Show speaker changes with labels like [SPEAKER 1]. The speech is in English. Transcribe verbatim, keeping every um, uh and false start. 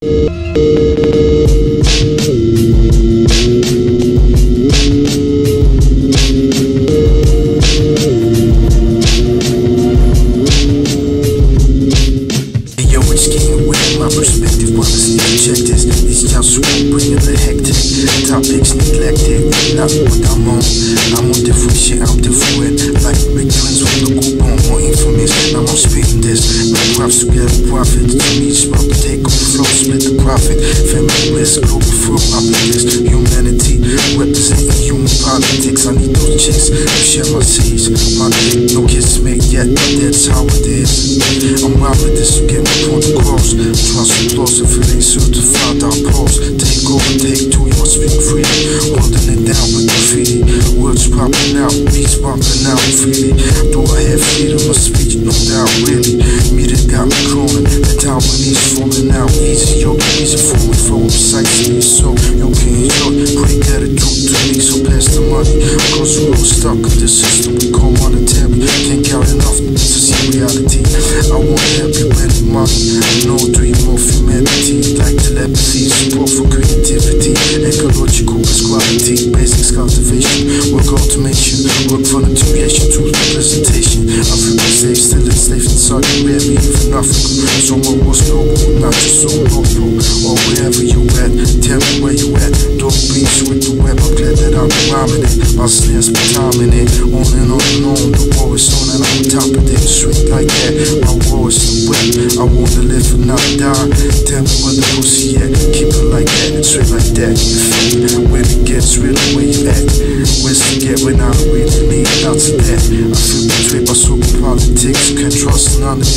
[SPEAKER 1] Topics neglected, not what I'm on. I'm on different shit, I'm different. Like big twins with the coupon, more infamous. Now I'm spitting this. My props together, profit. To me, it's about to take over flow, split the profit. Family bliss, global firm, happiness. Humanity, representing human politics. I need those chicks to share my seeds. My dick, no kids made yet, but that's how it is. I'm out with this, get my point across. Trust and loss, if it ain't certified, I'll pause. Take over, take two, you must speak free. Holding it down with graffiti. Words popping out, beats popping out freely. Do I have freedom of speech? No doubt, really. Me that got me crawling. The time when he's falling out easy. Yo, easy for me, for precisely. So, yo, can you enjoy? Pretty good at truth to me, so pass the money. Cause we're all stuck in the system we call monetary. Can't count enough to see reality. I want to help you with money. No dream of humanity. Like telepathy, support for creativity. Ecological quality, basics cultivation, work automation, work for the creation, truth representation. African slave, still enslaved in Saudi Arabia, even Africa. Someone was global, not just so local. Or wherever you at, tell me where you at. Dope beats with the web, I'm glad that I'm rhyming it. My snares be timing it, on and on and on. The war is on and I'm on top of it, straight like that. My war is the web, I want to live and not die. Tell me where the pussy at, keep it like that, straight like that. When it gets real, where you at? Where's it get when I really need lots of that? I feel betrayed by super politics, can't trust none of